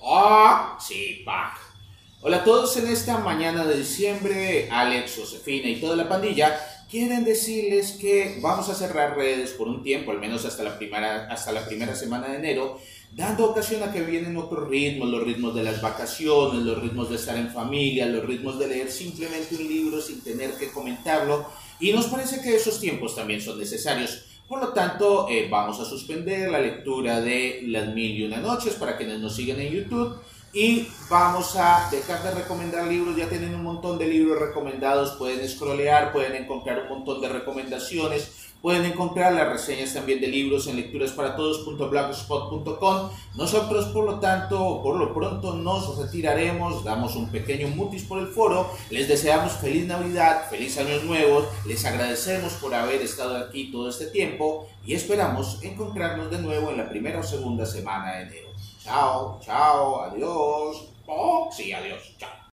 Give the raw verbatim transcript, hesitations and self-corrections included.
Ah, sí, Pac. Hola a todos en esta mañana de diciembre. Alex, Josefina y toda la pandilla quieren decirles que vamos a cerrar redes por un tiempo, al menos hasta la primera, hasta la primera semana de enero, dando ocasión a que vienen otros ritmos, los ritmos de las vacaciones, los ritmos de estar en familia, los ritmos de leer simplemente un libro sin tener que comentarlo. Y nos parece que esos tiempos también son necesarios. Por lo tanto, eh, vamos a suspender la lectura de Las Mil y Una Noches para quienes nos siguen en YouTube y vamos a dejar de recomendar libros. Ya tienen un montón de libros recomendados, pueden scrollear, pueden encontrar un montón de recomendaciones, pueden encontrar las reseñas también de libros en lecturasparatodos punto blogspot punto com. Nosotros, por lo tanto, por lo pronto nos retiraremos, damos un pequeño mutis por el foro, les deseamos feliz Navidad, feliz Años Nuevos, les agradecemos por haber estado aquí todo este tiempo y esperamos encontrarnos de nuevo en la primera o segunda semana de enero. Chao, chao, adiós. Oh, sí, adiós, chao.